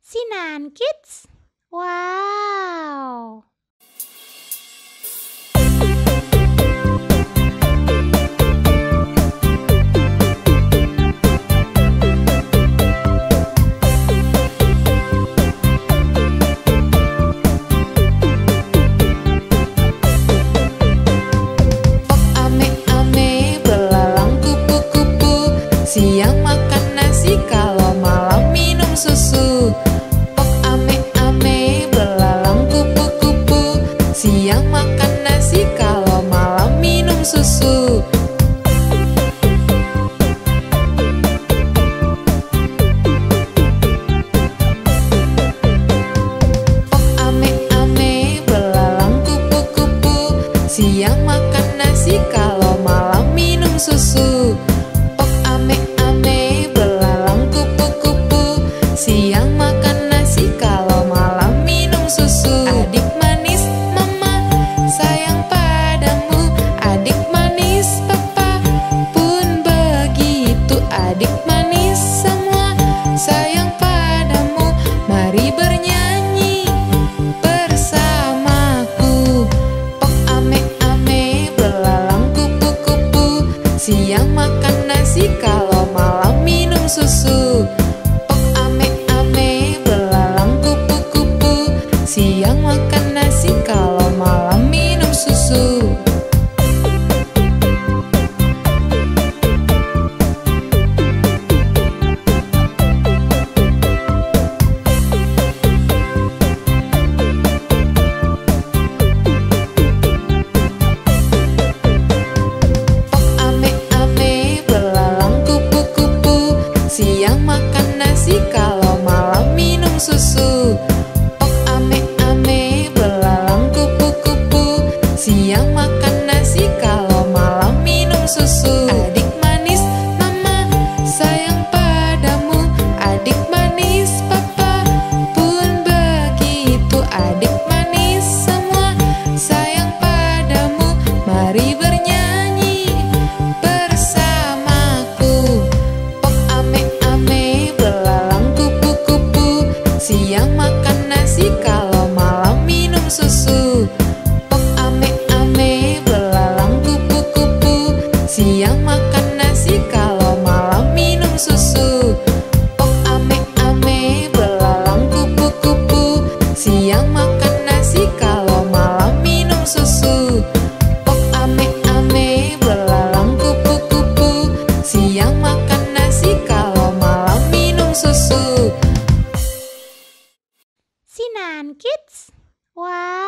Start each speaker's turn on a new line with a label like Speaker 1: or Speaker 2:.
Speaker 1: Sinan Kids. Wow.
Speaker 2: Ame-ame belalang kupu-kupu, siang makan nasi kalau malam minum susu. Pok ame-ame belalang kupu-kupu, siang makan nasi kalau malam minum susu. Pok ame-ame belalang kupu-kupu, siang makan nasi kalau malam minum susu. Pok ame-ame belalang kupu-kupu, siang makan nasi kalau malam minum susu. Adik manis mama sayang padamu, adik manis papa pun begitu. Adik manis semua sayang padamu, mari bernyanyi bersamaku. Pok ame-ame belalang kupu-kupu, siang makan nasi kalau malam minum susu. Pok ame-ame belalang kupu-kupu, siang makan nasi kalau malam minum susu. Pok ame-ame belalang kupu-kupu, siang makan nasi kalau malam minum susu. Pok ame-ame belalang kupu-kupu, siang makan nasi kalau malam minum susu. Adik manis mama sayang padamu, adik manis papa pun begitu. Adik manis semua sayang padamu, mari bernyanyi bersamaku. Pok ame-ame belalang kupu-kupu, siang makan nasi kalau malam minum susu. Pok ame-ame belalang kupu-kupu, siang makan nasi kalau malam minum susu. Pok ame-ame belalang kupu-kupu, siang makan nasi kalau malam minum susu. Pok ame-ame belalang kupu-kupu, siang makan nasi kalau malam minum susu.
Speaker 1: Sinan Kids. Wow.